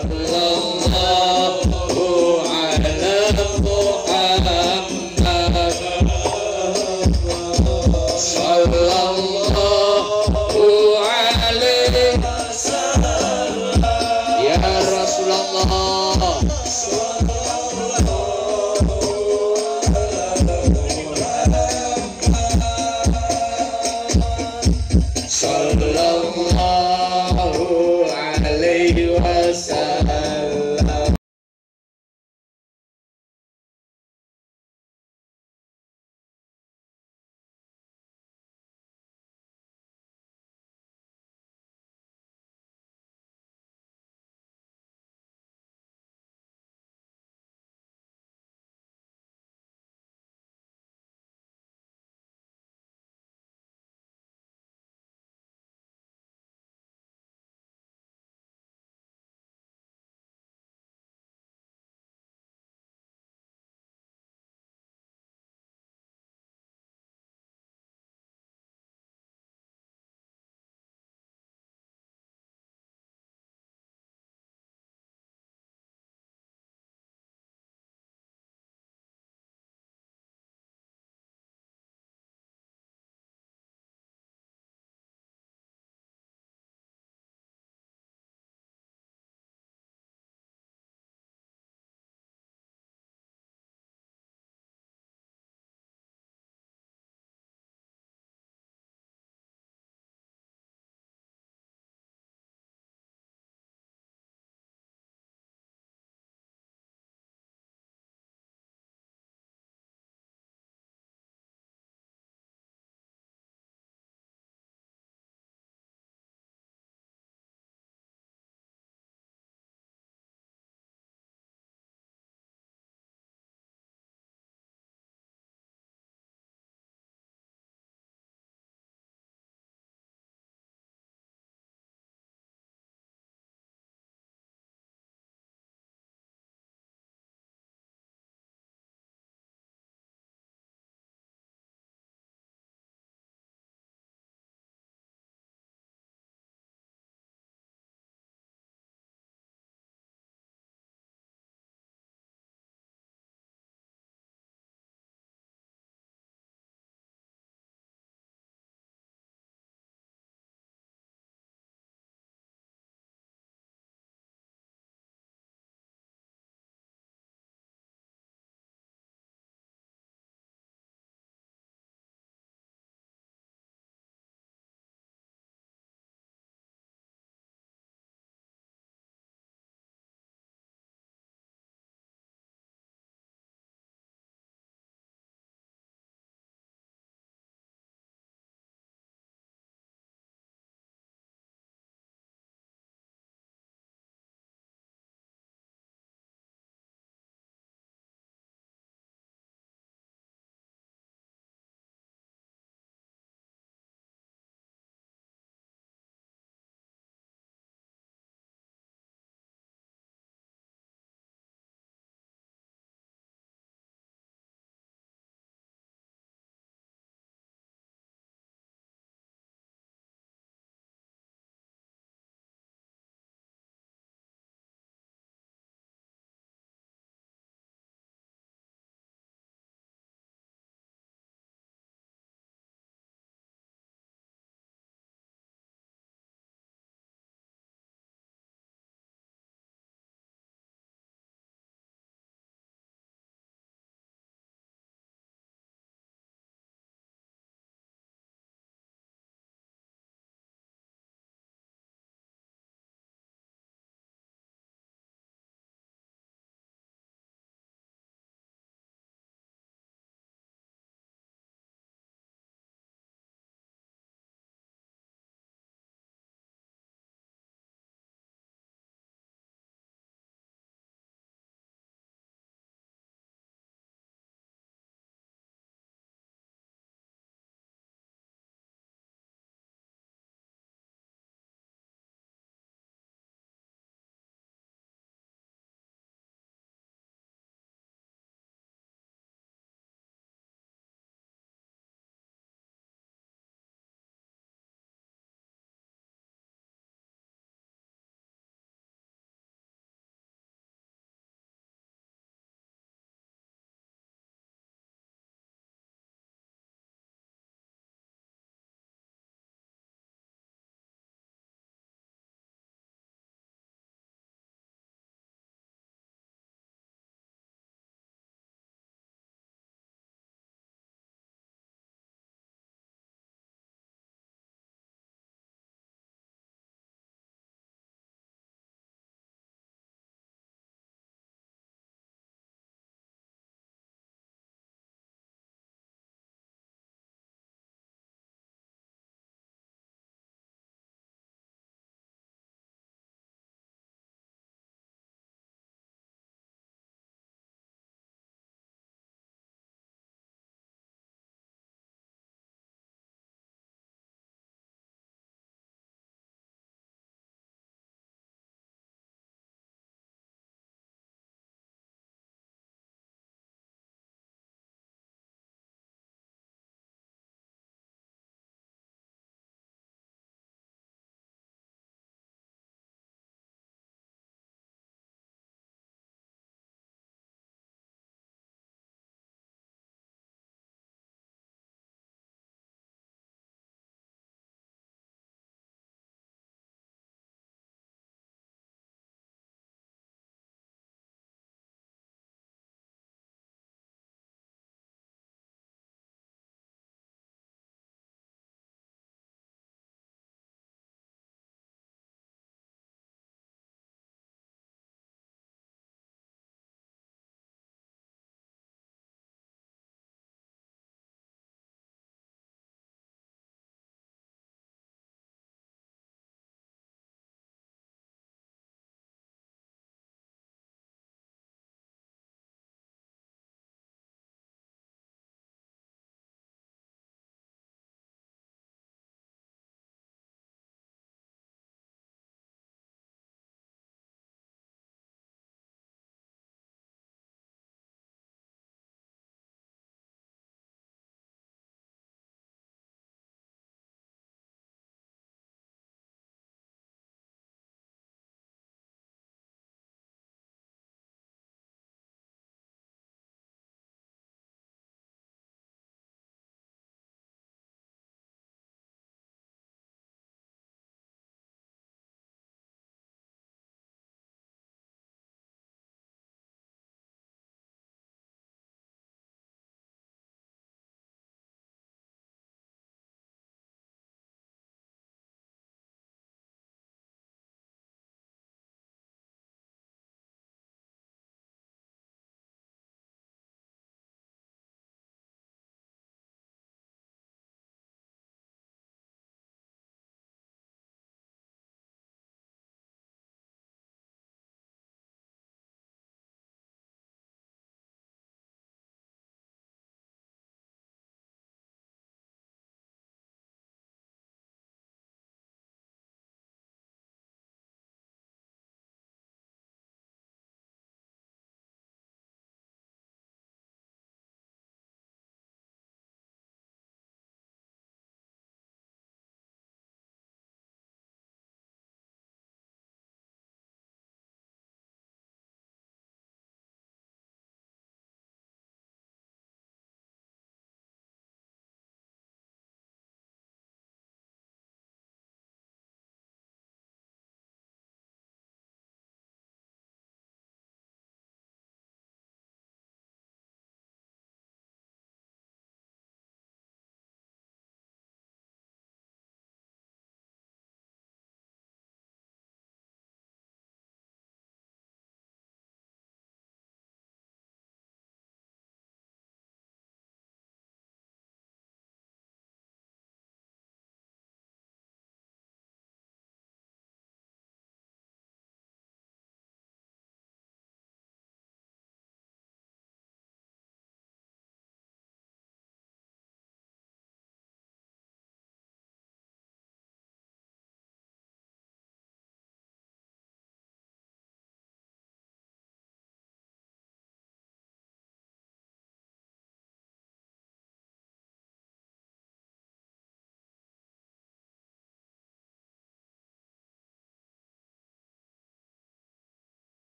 Sallallahu alaihi wasallam.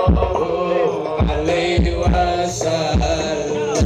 alaihi wasallam.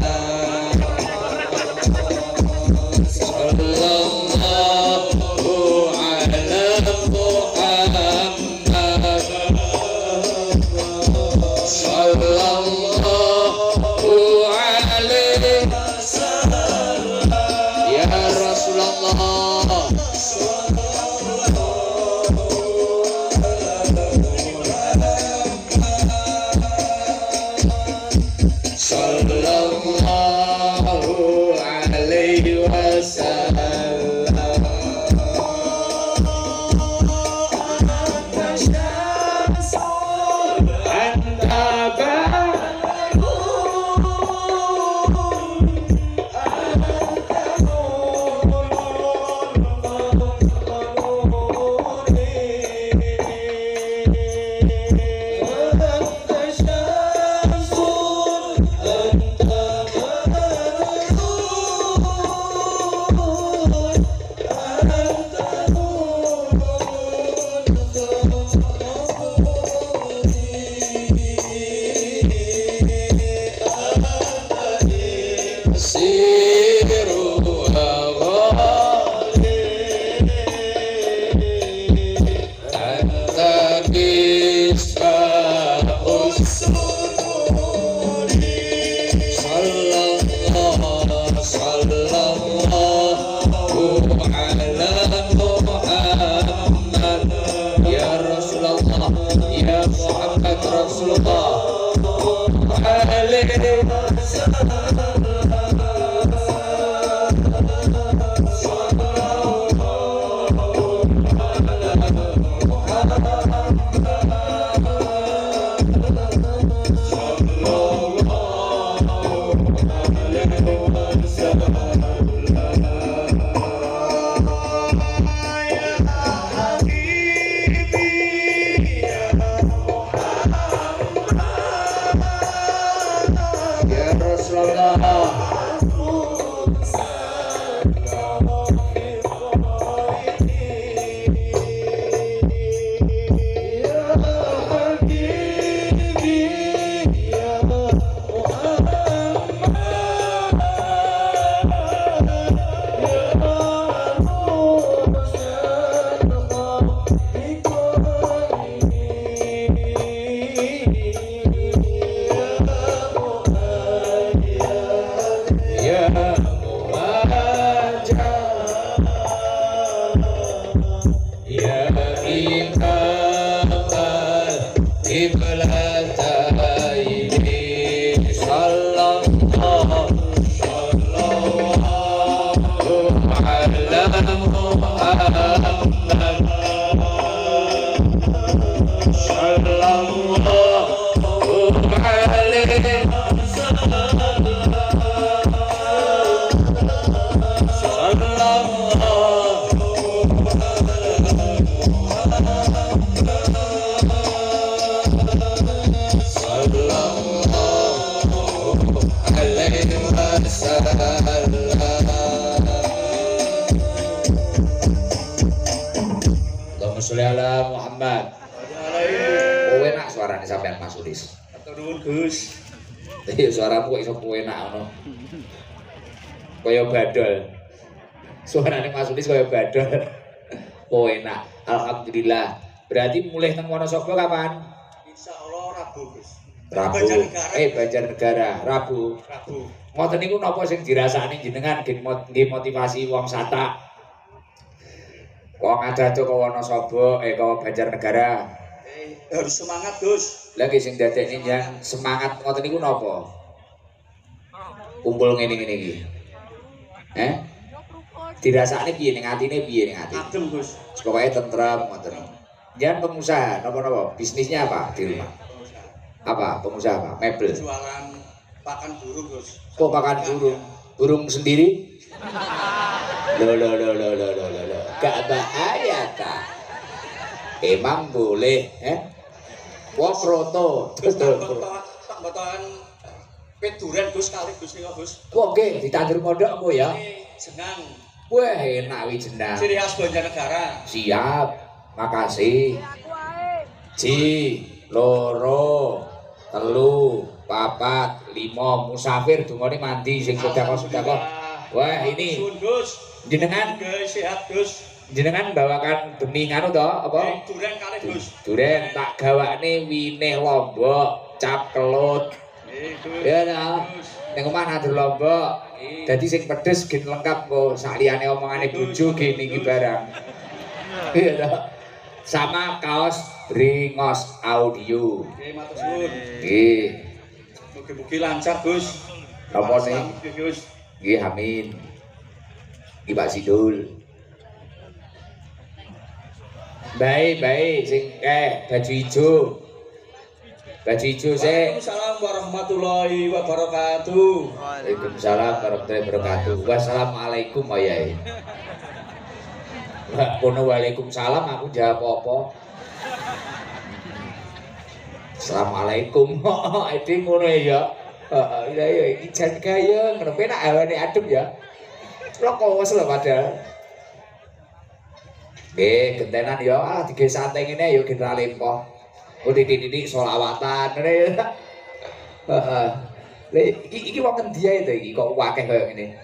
Suaramu kok iso enak ngono. Kaya badol. Suarane Mas Ulis kaya badol. Oh enak. Alhamdulillah. Berarti mulai teng Wonosobo kapan? Insyaallah Rabu, Gus. Rabu. Banjarnegara. Rabu. Rabu. Ngoten niku napa sing dirasani jenengan nggih motivasi wong Satak. Wong Adato ke Wonosobo ke Banjarnegara. Harus semangat, Gus. Lagi sing dadekne yang semangat ngoten niku napa? Kumpul ngene-ngene iki. Dirasakne piye ning atine piye ning ati? Adem, Gus. Pokoke tentrem ngoten. Jangan pengusaha napa-napa? Bisnisnya apa di rumah? Apa? Pengusaha apa? Mebel. Jualan pakan burung, Gus. Kok pakan burung? Burung sendiri? Loh. Gak bahaya ta? Emang boleh, Wah proto. Tak botokan peduren Gus kali Gus nika Gus. Wah nggih ditandur mondok apa ya? Jenang. Wah enak wi jenang. Ciri khas Banjarnegara. Siap. Makasih. Ji loro papat, 5 musafir dungane mandi sing sedekah. Wah, ini Gus. jenengan Sehat Gus. jenengan bawakan bening anu to apa? Duren kalih Gus. Duren tak gawakne winih lombok, cap kelut. Ya ta. Ning omah nandur lombok. Dadi sing pedes gen lengkap kok sakliyane omongane bojo gen iki barang. Iya ta. Sama kaos Bringos Audio. Nggih, matur suwun. Nggih. Mugi-mugi lancar Gus. Apa nih? Nggih Gus. Nggih, amin. Iki Pak Sidul. Baik, sing baju ijo. Baju ijo sik. Waalaikumsalam warahmatullahi wabarakatuh. Waalaikumsalam warahmatullahi wabarakatuh. Wassalamualaikum Yai. Mbak kono waalaikumsalam aku jawab apa? Assalamualaikum. Iki ngono ya. Heeh, ya iki jan kaya ngono penak awane adem ya. Kok wes lho padahal. Nggih, gentenan ya, dige santai ngene ya general lempoh. Oh titik-titik sholawatan ngene ya. Heeh. Lha iki wong endi ae to iki kok akeh kaya ngene.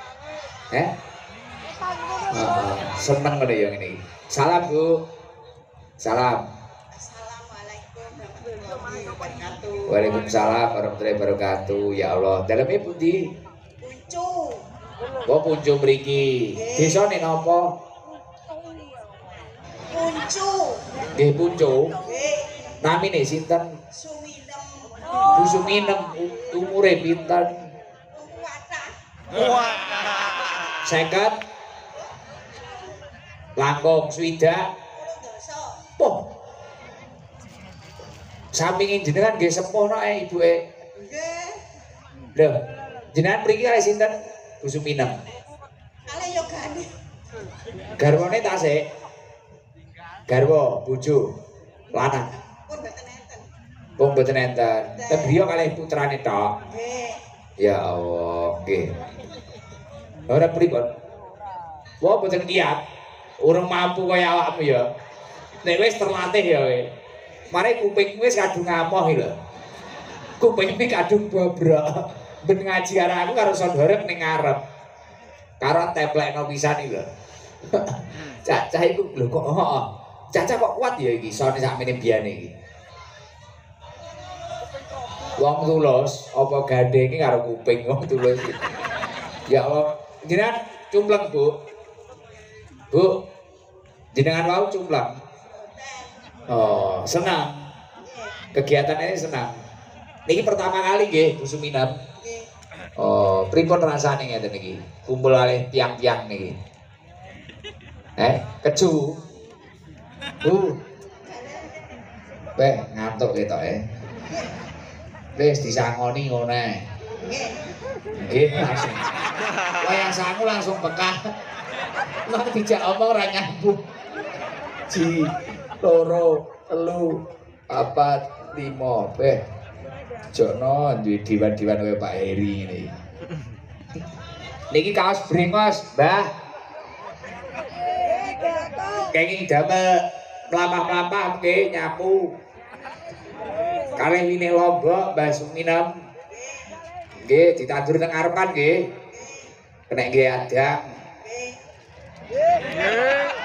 Seneng ngene ya ngene iki. Salam, Bu. Salam. Assalamualaikum warahmatullahi wabarakatuh. Waalaikumsalam warahmatullahi wabarakatuh. Ya Allah, daleme pundi? Puncu. Oh, puncu mriki. Desane napa? Puncu. Nggih, puncu. Nggih. Namine sinten? Suminem. Bu Suminem, umure pinten? Kuwata. 50. Langkung swidak. Dosa. Poh. Sampinge jenengan nggih sepuh nek ibuke. Nggih. Lho, jenengan mriki kali sinten? Bu Suminem. Kale yo gani. Garwane tasik. Garwa, bojo, lanang. Pun mboten enten. Wong mboten enten. Tapi griya kalih putrane tok. Nggih. Ya Allah, nggih. Ora pripun? Wah, mboten kiat. Urung mampu kaya awakmu ya. Nek wis terlatih ya kowe. Mare kupingmu wis kadung ngamoh iki lho. Kupingmu kadung bobrok. Ben ngaji karo aku karo sondorek ning ngarep. Karo templekno pisan iki lho. Cacah iku lho kok heeh. Cacah kok kuat ya iki sone sakmene biyane iki. Wong tulus apa gandenge karo kuping wong tulus. Ya Allah, jenengan cumpleng, Bu. Bu. Jenengan wau cumpleng. Oh, senang. Kegiatannya senang. Niki pertama kali nggih Bu Suminem. Nggih. Oh, pripun rasane ngeten iki? Kumpul kalih tiang-tiang niki. Keju. Bu. Ngantuk ketok Wis disangoni ngono ae. Nggih. Nggih, langsung. Wayang sangu langsung pekah. Lah dijak omong ora nyambung. 1, 2, 3, 4, 5. Jono duwe diwan-diwan kaya Pak Heri ngene. Niki kaos Bringos, Mbah. Kenging damel mlampah-mlampah nggih nyapu. Kalih wine lombok Mbah Suminem. Nggih, ditandur teng ngarepan nggih. Kenek nggih adang. Nggih.